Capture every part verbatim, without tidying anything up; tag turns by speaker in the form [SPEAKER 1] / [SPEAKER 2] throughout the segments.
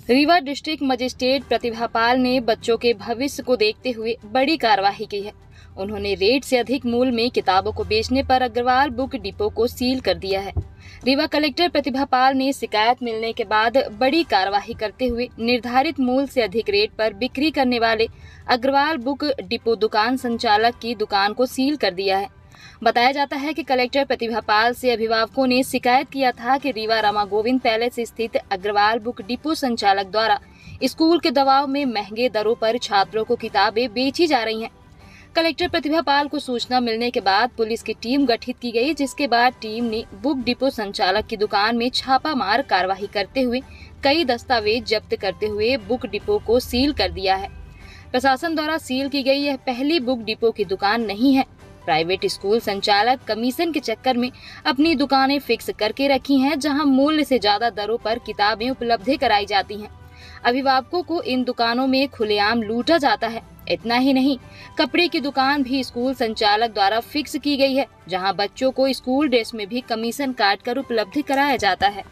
[SPEAKER 1] Rewa district magistrate Pratibha Pal ने बच्चों के भविष्य को देखते हुए बड़ी कार्रवाई की है। उन्होंने रेट से अधिक मूल्य में किताबों को बेचने पर अग्रवाल बुक डिपो को सील कर दिया है। रीवा कलेक्टर प्रतिभा पाल ने शिकायत मिलने के बाद बड़ी कार्रवाई करते हुए निर्धारित मूल्य से अधिक रेट पर बिक्री करने वाले अग्रवाल बुक डिपो दुकान संचालक की दुकान को सील कर दिया है। बताया जाता है कि कलेक्टर प्रतिभा पाल से अभिभावकों ने शिकायत किया था कि रीवा रामा गोविंद पैलेस स्थित अग्रवाल बुक डिपो संचालक द्वारा स्कूल के दबाव में महंगे दरों पर छात्रों को किताबें बेची जा रही हैं। कलेक्टर प्रतिभा पाल को सूचना मिलने के बाद पुलिस की टीम गठित की गई, जिसके बाद टीम ने बुक डिपो संचालक की दुकान में छापामार कार्रवाई करते हुए कई दस्तावेज जब्त करते हुए बुक डिपो को सील कर दिया है। प्रशासन द्वारा सील की गई यह पहली बुक डिपो की दुकान नहीं है। प्राइवेट स्कूल संचालक कमीशन के चक्कर में अपनी दुकानें फिक्स करके रखी हैं, जहां मूल्य से ज्यादा दरों पर किताबें उपलब्ध कराई जाती हैं। अभिभावकों को इन दुकानों में खुलेआम लूटा जाता है। इतना ही नहीं, कपड़े की दुकान भी स्कूल संचालक द्वारा फिक्स की गई है, जहां बच्चों को स्कूल ड्रेस में भी कमीशन काट कर उपलब्ध कराया जाता है।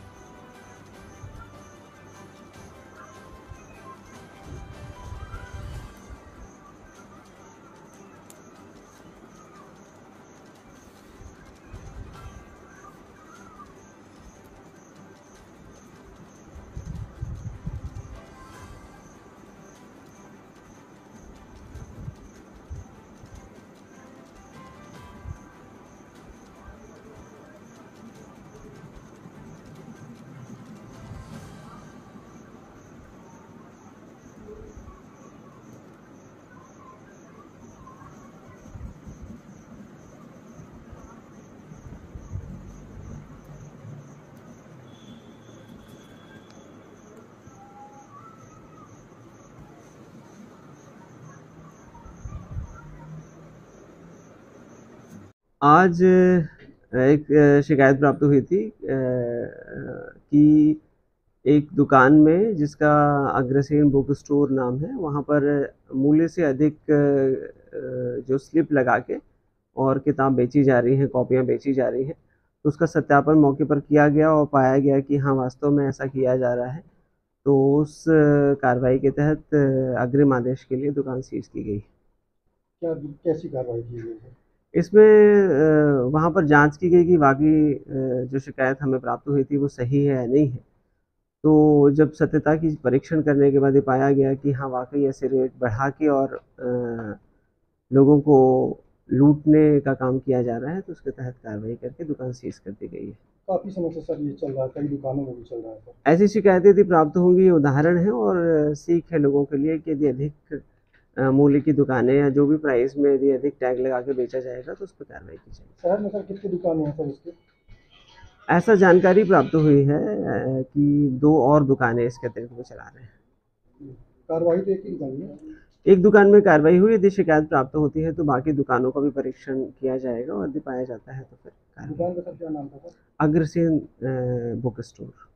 [SPEAKER 2] आज एक शिकायत प्राप्त हुई थी कि एक दुकान में, जिसका अग्रसेन बुक स्टोर नाम है, वहाँ पर मूल्य से अधिक जो स्लिप लगा के और किताब बेची जा रही हैं, कॉपियाँ बेची जा रही हैं। तो उसका सत्यापन मौके पर किया गया और पाया गया कि हाँ, वास्तव में ऐसा किया जा रहा है। तो उस कार्रवाई के तहत अग्रिम आदेश के लिए दुकान सीज की गई।
[SPEAKER 3] क्या कैसी कार्रवाई की गई है?
[SPEAKER 2] इसमें वहाँ पर जांच की गई कि वाकई जो शिकायत हमें प्राप्त हुई थी वो सही है या नहीं है। तो जब सत्यता की परीक्षण करने के बाद ये पाया गया कि हाँ, वाकई ऐसे रेट बढ़ा के और लोगों को लूटने का काम किया जा रहा है, तो उसके तहत कार्रवाई करके दुकान सीज कर दी गई है।
[SPEAKER 3] काफ़ी समय से सर ये चल रहा है, कई दुकानों में भी चल रहा है सर।
[SPEAKER 2] ऐसी शिकायतें यदि प्राप्त होंगी, उदाहरण है और सीख है लोगों के लिए कि यदि अधिक मूल्य की दुकानें या जो भी प्राइस में यदि अधिक टैग लगा के बेचा जाएगा तो उस पर कार्रवाई की जाएगी।
[SPEAKER 3] शहर में सर कितनी दुकानें हैं सर इसके?
[SPEAKER 2] ऐसा जानकारी प्राप्त हुई है कि दो और दुकानें इसके अतिरिक्त वो चला रहे हैं।
[SPEAKER 3] कार्रवाई तो एक ही दुकान में
[SPEAKER 2] एक दुकान में कार्रवाई हुई। यदि शिकायत प्राप्त होती है तो बाकी दुकानों का भी परीक्षण किया जाएगा और यदि पाया जाता है तो फिर
[SPEAKER 3] दुकान का सर क्या नाम था सर?
[SPEAKER 2] Agrasen book store.